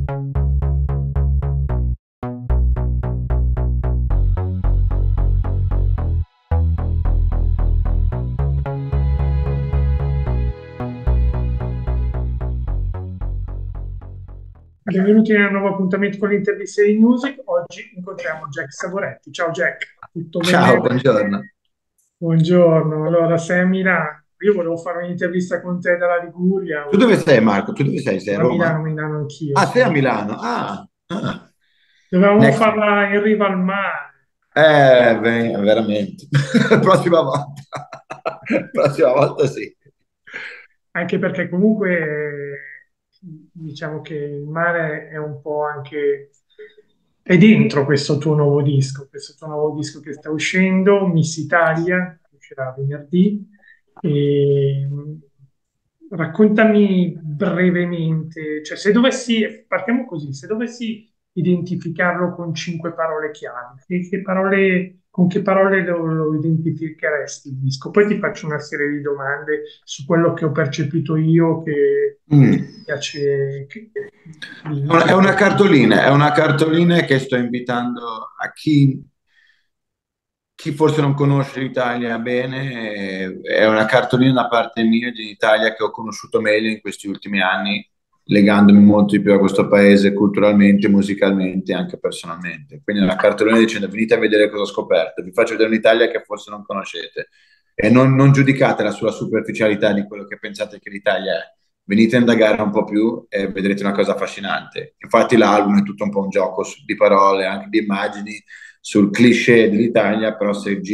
Benvenuti nel nuovo appuntamento con l'intervista di Music. Oggi incontriamo Jack Savoretti. Ciao Jack, tutto Ciao, bene? buongiorno. Buongiorno. Allora, sei a Milano. Io volevo fare un'intervista con te dalla Liguria. Tu dove sei, Marco? Tu dove sei? Sei a A Milano, Roma? Milano anch'io. Ah, sei a Sono. Milano. Ah. Dovevamo Next. farla in riva al mare. Veramente. Prossima volta. Prossima volta sì. Anche perché comunque diciamo che il mare è un po' anche. È dentro questo tuo nuovo disco che sta uscendo, Miss Italia, che uscirà venerdì. E, raccontami brevemente, cioè se dovessi, partiamo così, se dovessi identificarlo con cinque parole chiave, con che parole lo identificheresti il disco? Poi ti faccio una serie di domande su quello che ho percepito io, che Mm. mi piace, È una cartolina che sto invitando a chi forse non conosce l'Italia bene. È una cartolina da parte mia di Italia che ho conosciuto meglio in questi ultimi anni, legandomi molto di più a questo paese culturalmente, musicalmente e anche personalmente. Quindi è una cartolina dicendo venite a vedere cosa ho scoperto, vi faccio vedere un'Italia che forse non conoscete e non giudicatela sulla superficialità di quello che pensate che l'Italia è. Venite a indagare un po' più e vedrete una cosa affascinante. Infatti l'album è tutto un po' un gioco di parole, anche di immagini sul cliché dell'Italia, però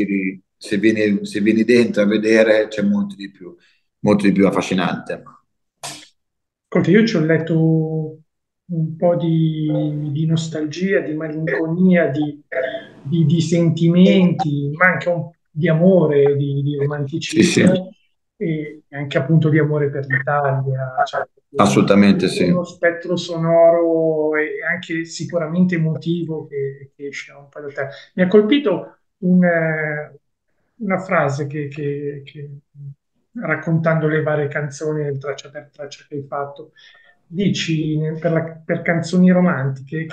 se vieni dentro a vedere c'è molto di più affascinante. Ascolta, io ci ho letto un po' di nostalgia, di malinconia, di sentimenti, ma anche di amore, di Sì, sì, romanticismo e anche appunto di amore per l'Italia, cioè assolutamente sì. uno spettro sonoro e anche sicuramente emotivo che esce un po' da te. Mi ha colpito una frase raccontando le varie canzoni nel traccia per traccia che hai fatto, dici per canzoni romantiche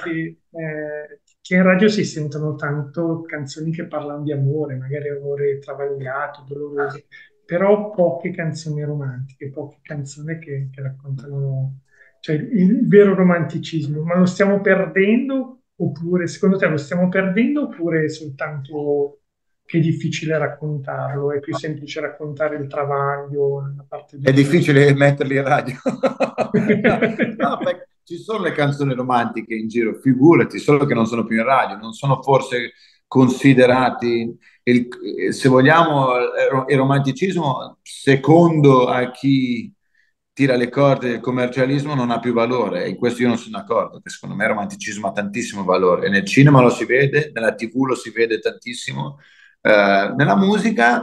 che in radio si sentono tanto canzoni che parlano di amore, magari amore travagliato, doloroso, però poche canzoni romantiche, poche canzoni che raccontano, cioè il vero romanticismo. Ma lo stiamo perdendo oppure, secondo te, lo stiamo perdendo oppure è soltanto che è difficile raccontarlo? È più semplice raccontare il travaglio, la parte È dolorosa? difficile metterli in radio. No, perché ci sono le canzoni romantiche in giro, figurati, solo che non sono più in radio, non sono forse considerati, se vogliamo, il romanticismo, secondo a chi tira le corde del commercialismo, non ha più valore. E in questo io non sono d'accordo, che secondo me il romanticismo ha tantissimo valore. E nel cinema lo si vede, nella TV lo si vede tantissimo, nella musica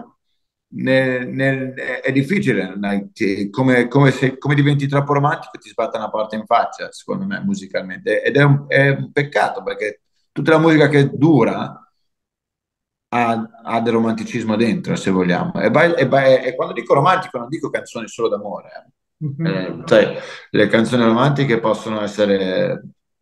è difficile, come diventi troppo romantico ti sbatte una porta in faccia, secondo me, musicalmente. Ed è un peccato perché tutta la musica che dura ha del romanticismo dentro, se vogliamo. E quando dico romantico non dico canzoni solo d'amore. Cioè, le canzoni romantiche possono essere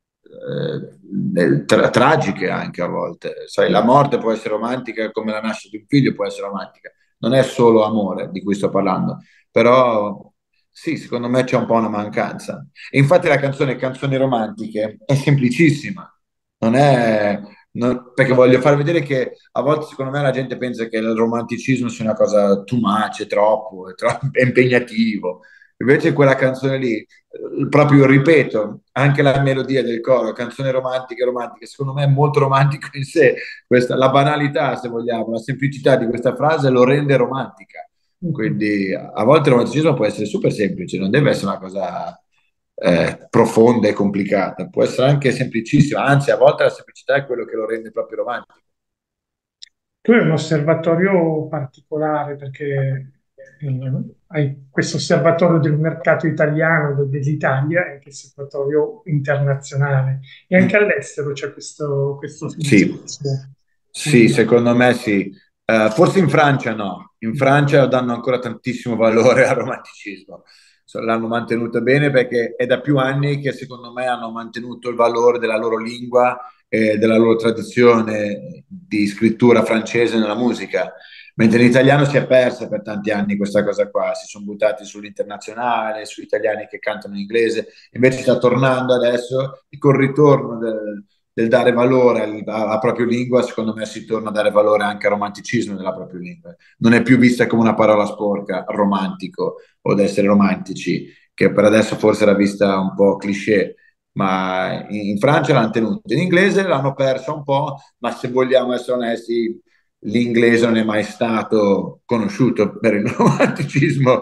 tragiche anche a volte. Sai, la morte può essere romantica come la nascita di un figlio può essere romantica. Non è solo amore di cui sto parlando, però sì, secondo me c'è un po' una mancanza. E infatti la canzone Canzoni romantiche è semplicissima, non è perché voglio far vedere che a volte secondo me la gente pensa che il romanticismo sia una cosa too much, è impegnativo. Invece quella canzone lì, proprio ripeto, anche la melodia del coro, canzone romantica, romantica, secondo me è molto romantico in sé. La banalità, se vogliamo, la semplicità di questa frase lo rende romantica. Quindi a volte il romanticismo può essere super semplice, non deve essere una cosa profonda e complicata, può essere anche semplicissima, anzi a volte la semplicità è quello che lo rende proprio romantico. Tu hai un osservatorio particolare perché hai questo osservatorio del mercato italiano, dell'Italia, e anche osservatorio internazionale. E anche all'estero c'è questo Sì, discorso. sì, secondo me sì. Forse in Francia no, in Francia danno ancora tantissimo valore al romanticismo. l'hanno mantenuta bene perché è da più anni che secondo me hanno mantenuto il valore della loro lingua e della loro tradizione di scrittura francese nella musica. Mentre in italiano si è persa per tanti anni questa cosa qua, si sono buttati sull'internazionale, sugli italiani che cantano in inglese, invece sta tornando adesso col ritorno del dare valore alla propria lingua, secondo me si torna a dare valore anche al romanticismo della propria lingua. Non è più vista come una parola sporca, romantico o ad essere romantici, che per adesso forse era vista un po' cliché, ma in Francia l'hanno tenuta. In inglese l'hanno persa un po', ma se vogliamo essere onesti, l'inglese non è mai stato conosciuto per il romanticismo,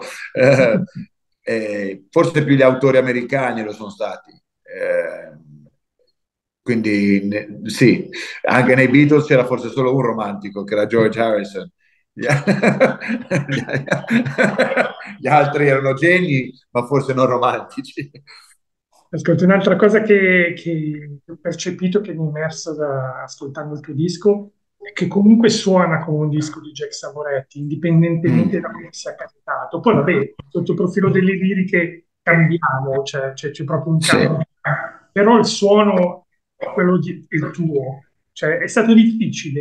forse più gli autori americani lo sono stati. Quindi sì, anche nei Beatles c'era forse solo un romantico, che era George Harrison. Gli, gli altri erano geni, ma forse non romantici. Ascolta, un'altra cosa che ho percepito, che mi è immerso ascoltando il tuo disco, è che comunque suona come un disco di Jack Savoretti, indipendentemente da Mm, come sia capitato. Poi vabbè, sotto il profilo delle liriche cambiamo, c'è proprio un sì. cambio. Però il suono è quello il tuo. Cioè, è stato difficile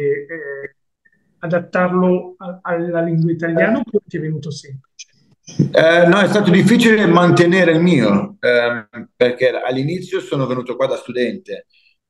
adattarlo alla lingua italiana oppure ti è venuto semplice? No, è stato difficile mantenere il mio, perché all'inizio sono venuto qua da studente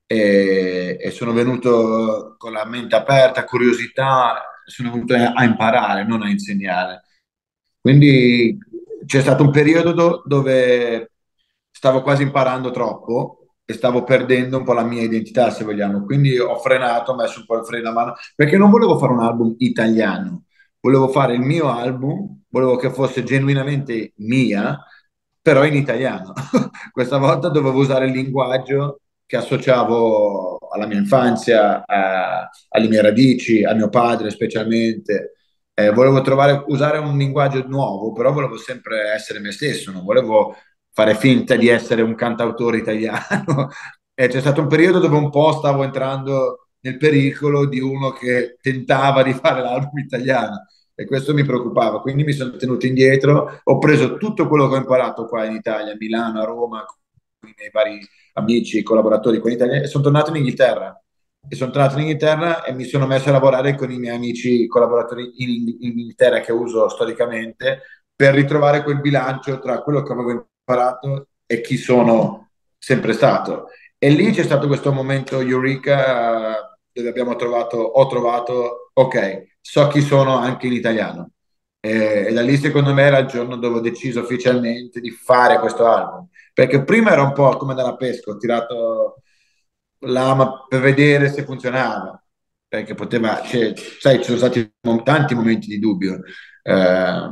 e sono venuto con la mente aperta, curiosità, sono venuto a imparare, non a insegnare. Quindi c'è stato un periodo dove stavo quasi imparando troppo e stavo perdendo un po' la mia identità, se vogliamo. Quindi ho frenato, ho messo un po' il freno a mano, perché non volevo fare un album italiano, volevo fare il mio album, volevo che fosse genuinamente mia, però in italiano. Questa volta dovevo usare il linguaggio che associavo alla mia infanzia, alle mie radici, a mio padre specialmente. Volevo usare un linguaggio nuovo, però volevo sempre essere me stesso, non volevo fare finta di essere un cantautore italiano. E c'è stato un periodo dove un po' stavo entrando nel pericolo di uno che tentava di fare l'album italiano e questo mi preoccupava, quindi mi sono tenuto indietro, ho preso tutto quello che ho imparato qua in Italia, a Milano, a Roma, con i miei vari amici, collaboratori qua in Italia e sono tornato in Inghilterra. E sono tornato in Inghilterra e mi sono messo a lavorare con i miei amici collaboratori in Inghilterra che uso storicamente per ritrovare quel bilancio tra quello che avevo imparato e chi sono sempre stato. E lì c'è stato questo momento Eureka dove ho trovato, ok, so chi sono anche in italiano. E da lì secondo me era il giorno dove ho deciso ufficialmente di fare questo album. Perché prima era un po' come dalla pesca, ho tirato l'ama per vedere se funzionava. Perché poteva, sai, ci sono stati tanti momenti di dubbio. Eh,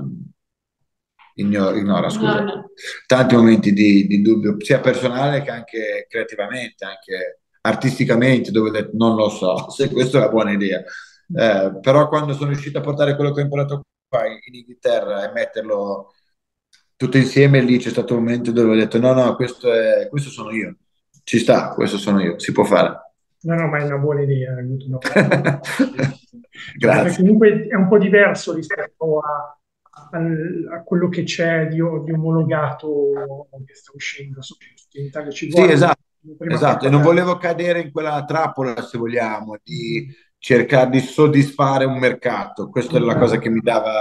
ignora, scusa. No, no. Tanti momenti di dubbio, sia personale che anche creativamente, anche artisticamente, dove ho detto non lo so se questa è una buona idea. Però quando sono riuscito a portare quello che ho imparato qua in Inghilterra e metterlo tutto insieme, lì c'è stato un momento dove ho detto no, no, questo sono io, ci sta, questo sono io, si può fare. No, no, ma è una buona idea, hai avuto una buona idea. Cioè, perché Grazie. comunque è un po' diverso rispetto a quello che c'è di omologato che sta uscendo, soprattutto in Italia ci Sì, vuole esatto, prima esatto, e non qualcosa. volevo cadere in quella trappola, se vogliamo, di cercare di soddisfare un mercato. Questa è la cosa che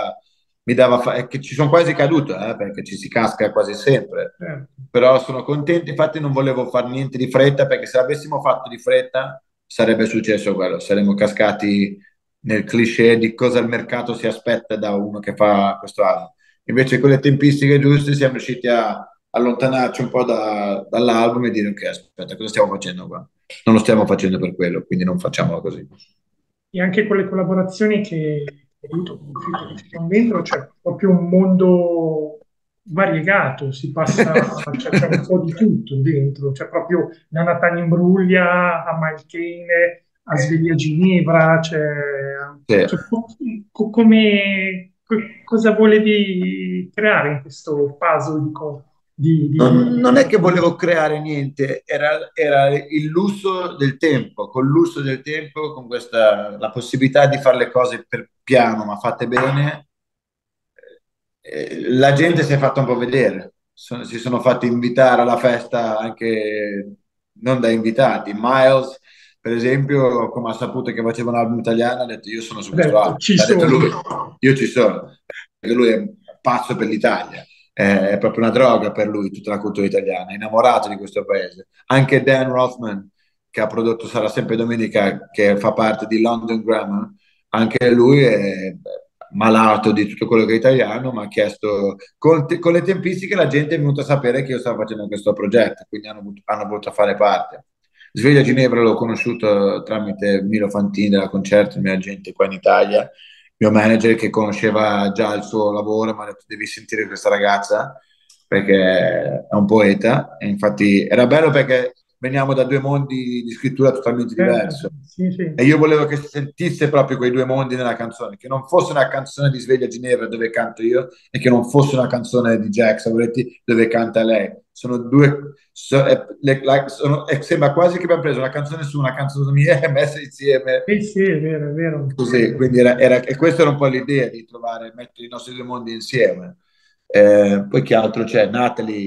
è che ci sono quasi caduto, perché ci si casca quasi sempre. Certo. Però sono contento, infatti non volevo fare niente di fretta, perché se l'avessimo fatto di fretta sarebbe successo quello, saremmo cascati nel cliché di cosa il mercato si aspetta da uno che fa questo album. Invece con le tempistiche giuste siamo riusciti a allontanarci un po' dall'album e dire ok, aspetta, cosa stiamo facendo qua? Non lo stiamo facendo per quello, quindi non facciamolo così. E anche con le collaborazioni che hai avuto, con i feat che ci sono dentro, c'è proprio un mondo variegato, c'è un po' di tutto dentro, c'è proprio da Natania Imbruglia a Mike Kane a Sveglia Ginevra, Sì. cosa volevi creare in questo puzzle Non è che volevo creare niente, era il lusso del tempo, col lusso del tempo, con la possibilità di fare le cose per piano, ma fatte bene, la gente si è fatta un po' vedere, si sono fatti invitare alla festa anche non da invitati. Miles, per esempio, come ha saputo che faceva un album italiano, ha detto io sono su Ha questo detto, album. ci Ha detto sono. lui, io ci sono, perché lui è pazzo per l'Italia. È proprio una droga per lui tutta la cultura italiana, è innamorato di questo paese. Anche Dan Rothman, che ha prodotto Sarà sempre domenica, che fa parte di London Grammar, anche lui è malato di tutto quello che è italiano, ma ha chiesto con le tempistiche la gente è venuta a sapere che io stavo facendo questo progetto, quindi hanno voluto fare parte. Sveglia Ginevra l'ho conosciuto tramite Milo Fantini della Concerto, il mio agente qua in Italia, mio manager che conosceva già il suo lavoro, mi ha detto devi sentire questa ragazza perché è un poeta e infatti era bello perché veniamo da due mondi di scrittura totalmente diversi. Sì, sì. E io volevo che si sentisse proprio quei due mondi nella canzone, che non fosse una canzone di Sveglia Ginevra dove canto io e che non fosse una canzone di Jack Savoretti dove canta lei. Sono due, sembra quasi che abbiamo preso una canzone su una canzone mia e messa insieme Sì, sì, è vero, è vero. così. Quindi e questa era un po' l'idea di trovare, mettere i nostri due mondi insieme. Poi che altro c'è? Natalie,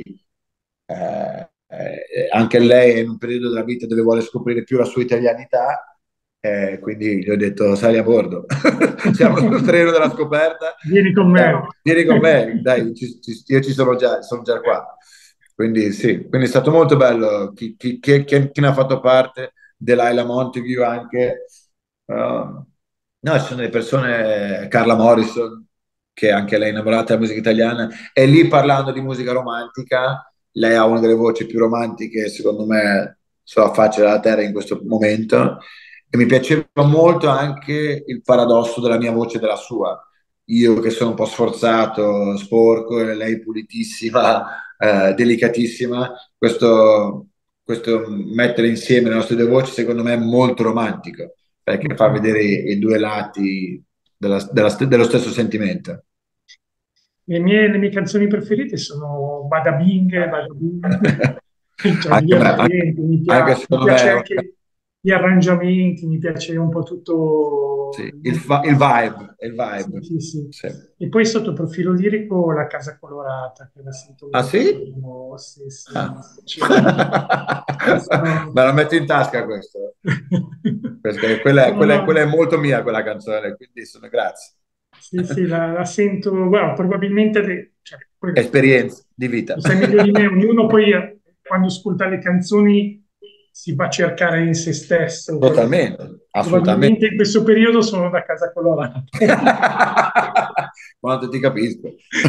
anche lei è in un periodo della vita dove vuole scoprire più la sua italianità, quindi gli ho detto sali a bordo, siamo sul treno della scoperta, Vieni con me. vieni con me, dai, io ci sono già qua. Quindi sì, quindi è stato molto bello chi ne ha fatto parte, Delilah Montague anche. No, ci sono delle persone, Carla Morrison, che anche lei è innamorata della musica italiana, e lì parlando di musica romantica, lei ha una delle voci più romantiche, secondo me, sulla faccia della terra in questo momento, e mi piaceva molto anche il paradosso della mia voce e della sua. Io che sono un po' sforzato, sporco, e lei pulitissima, delicatissima, questo mettere insieme le nostre due voci, secondo me, è molto romantico perché fa vedere i due lati dello stesso sentimento. Le mie canzoni preferite sono Bada Bing, Bada Boom, cioè Anche me, divertenti, anche mi secondo piace me, anche gli arrangiamenti, mi piace un po' sì, tutto. il vibe, il Sì, vibe. sì, sì. Sì. E poi sotto profilo lirico La Casa Colorata, che la sento Ah sì? molto, sì, sì, Ah. mi piace. Questo- Me la metto in tasca questo, perché quella, No, quella è no, molto mia quella canzone, quindi sono grazie. sì, sì, la sento, guarda, probabilmente, cioè, poi Esperienza di vita. lo sai meglio di me, ognuno poi quando ascolta le canzoni si va a cercare in se stesso. Totalmente, assolutamente. Probabilmente in questo periodo sono da Casa Colorata. Quanto ti capisco.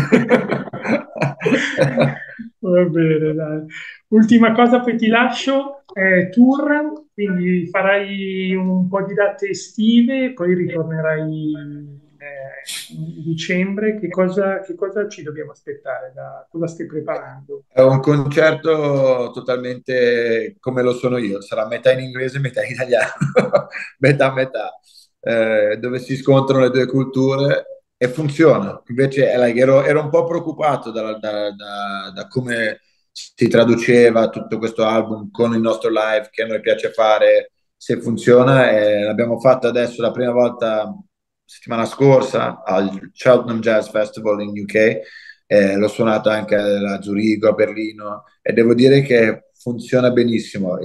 Va bene, dai. Ultima cosa, poi ti lascio. Tour, quindi farai un po' di date estive, poi ritornerai in dicembre. Che cosa ci dobbiamo aspettare? Cosa stai preparando? È un concerto totalmente come lo sono io, sarà metà in inglese, metà in italiano, metà a metà, dove si scontrano le due culture e funziona. Invece ero un po' preoccupato da come si traduceva tutto questo album con il nostro live che a noi piace fare, se funziona. E l'abbiamo fatto adesso la prima volta settimana scorsa al Cheltenham Jazz Festival in UK, l'ho suonato anche a Zurigo, a Berlino e devo dire che funziona benissimo.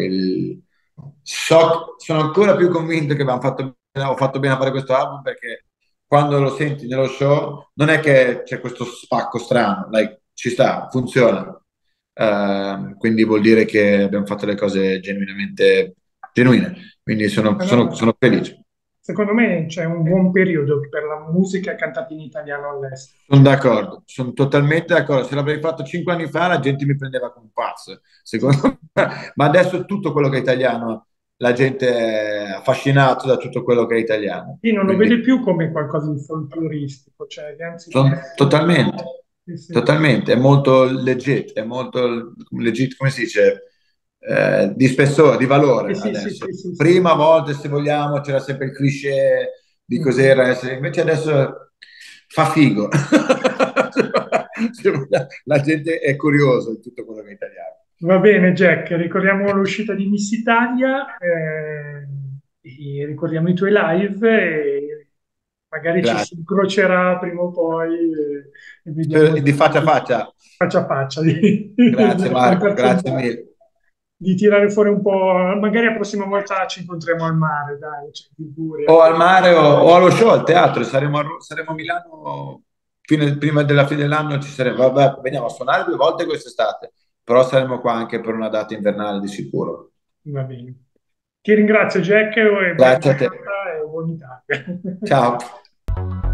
Sono ancora più convinto che ho fatto bene a fare questo album perché quando lo senti nello show non è che c'è questo spacco strano, like, ci sta, funziona. Quindi vuol dire che abbiamo fatto le cose genuinamente genuine, quindi No, no, sono felice. secondo me c'è un buon periodo per la musica cantata in italiano all'estero. Sono d'accordo, sono totalmente d'accordo. Se l'avrei fatto 5 anni fa, la gente mi prendeva come un pazzo, Sì, sì. secondo me. Ma adesso tutto quello che è italiano, la gente è affascinata da tutto quello che è italiano. Sì, non lo Quindi vede più come qualcosa di folcloristico, cioè anzi totalmente, sì, sì. totalmente. È molto legit, come si dice, di spessore, di Sì, valore sì, sì, adesso. sì, sì, sì. Prima a volte, se vogliamo, c'era sempre il cliché di Mm. cos'era essere, invece adesso fa figo. La gente è curiosa di tutto quello che è italiano. Va bene, Jack, ricordiamo l'uscita di Miss Italia, e ricordiamo i tuoi live magari ci si Grazie. incrocerà prima o poi e vediamo Di faccia a di, faccia. faccia a faccia Grazie in Marco, grazie percentuale, mille. di tirare fuori un po'. Magari la prossima volta ci incontriamo al mare, dai, cioè, in Liguria. O al mare o allo show, al teatro, saremo a Milano prima della fine dell'anno, ci saremo, vabbè, veniamo a suonare 2 volte quest'estate, però saremo qua anche per una data invernale di sicuro. Va bene. Ti ringrazio Jack e buona Grazie a te. giornata e buon Italia. Ciao.